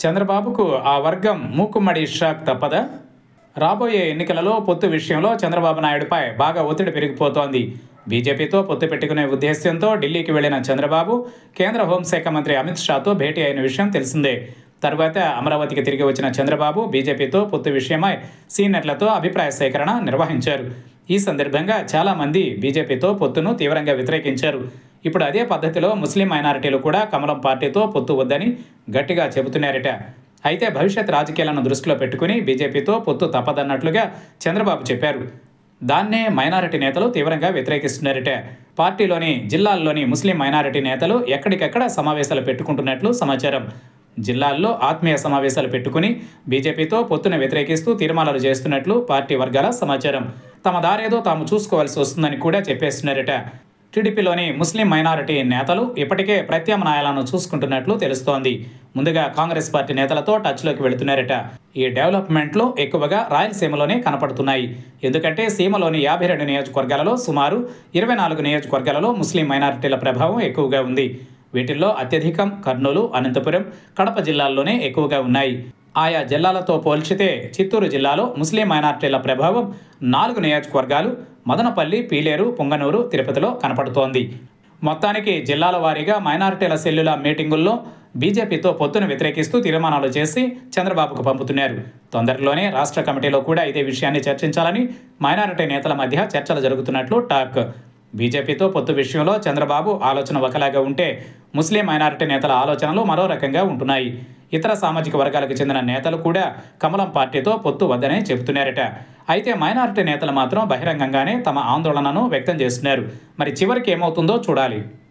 చంద్రబాబుకు ఆ వర్గం మూకుమ్మడి షాక్ తప్పదా? రాబోయే ఎన్నికలలో పొత్తు విషయంలో చంద్రబాబు నాయుడుపై బాగా ఒత్తిడి పెరిగిపోతోంది. బీజేపీతో పొత్తు పెట్టుకునే ఉద్దేశ్యంతో ఢిల్లీకి వెళ్లిన చంద్రబాబు కేంద్ర హోంశాఖ మంత్రి అమిత్ షాతో భేటీ అయిన విషయం తెలిసిందే. తర్వాత అమరావతికి తిరిగి వచ్చిన చంద్రబాబు బీజేపీతో పొత్తు విషయమై సీనియర్లతో అభిప్రాయ సేకరణ నిర్వహించారు. ఈ సందర్భంగా చాలామంది బీజేపీతో పొత్తును తీవ్రంగా వ్యతిరేకించారు. ఇప్పుడు అదే పద్ధతిలో ముస్లిం మైనారిటీలు కూడా కమలం పార్టీతో పొత్తు వద్దని గట్టిగా చెబుతున్నారట. అయితే భవిష్యత్ రాజకీయాలను దృష్టిలో పెట్టుకుని బీజేపీతో పొత్తు తప్పదన్నట్లుగా చంద్రబాబు చెప్పారు. దాన్నే మైనారిటీ నేతలు తీవ్రంగా వ్యతిరేకిస్తున్నారట. పార్టీలోని జిల్లాల్లోని ముస్లిం మైనారిటీ నేతలు ఎక్కడికెక్కడ సమావేశాలు పెట్టుకుంటున్నట్లు సమాచారం. జిల్లాల్లో ఆత్మీయ సమావేశాలు పెట్టుకుని బీజేపీతో పొత్తును వ్యతిరేకిస్తూ తీర్మానాలు చేస్తున్నట్లు పార్టీ వర్గాల సమాచారం. తమ దారేదో తాము చూసుకోవాల్సి వస్తుందని కూడా చెప్పేస్తున్నారట. టీడీపీలోని ముస్లిం మైనారిటీ నేతలు ఇప్పటికే ప్రత్యామ్నాయాలను చూసుకుంటున్నట్లు తెలుస్తోంది. ముందుగా కాంగ్రెస్ పార్టీ నేతలతో టచ్లోకి వెళుతున్నారట. ఈ డెవలప్మెంట్లు ఎక్కువగా రాయలసీమలోనే కనపడుతున్నాయి. ఎందుకంటే సీమలోని 52 నియోజకవర్గాలలో సుమారు 24 నియోజకవర్గాలలో ముస్లిం మైనారిటీల ప్రభావం ఎక్కువగా ఉంది. వీటిల్లో అత్యధికం కర్నూలు, అనంతపురం, కడప జిల్లాల్లోనే ఎక్కువగా ఉన్నాయి. ఆయా జిల్లాలతో పోల్చితే చిత్తూరు జిల్లాలో ముస్లిం మైనారిటీల ప్రభావం 4 నియోజకవర్గాలు మదనపల్లి, పీలేరు, పుంగనూరు, తిరుపతిలో కనపడుతోంది. మొత్తానికి జిల్లాల వారీగా మైనారిటీల సెల్లుల మీటింగుల్లో బీజేపీతో పొత్తును వ్యతిరేకిస్తూ తీర్మానాలు చేసి చంద్రబాబుకు పంపుతున్నారు. తొందరలోనే రాష్ట్ర కమిటీలో కూడా ఇదే విషయాన్ని చర్చించాలని మైనారిటీ నేతల మధ్య చర్చలు జరుగుతున్నట్లు టాక్. బీజేపీతో పొత్తు విషయంలో చంద్రబాబు ఆలోచన ఒకలాగా ఉంటే ముస్లిం మైనారిటీ నేతల ఆలోచనలు మరో రకంగా ఉంటున్నాయి. ఇతర సామాజిక వర్గాలకు చెందిన నేతలు కూడా కమలం పార్టీతో పొత్తు వద్దనే చెబుతున్నారట. అయితే మైనారిటీ నేతలు మాత్రం బహిరంగంగానే తమ ఆందోళనను వ్యక్తం చేస్తున్నారు. మరి చివరికి ఏమవుతుందో చూడాలి.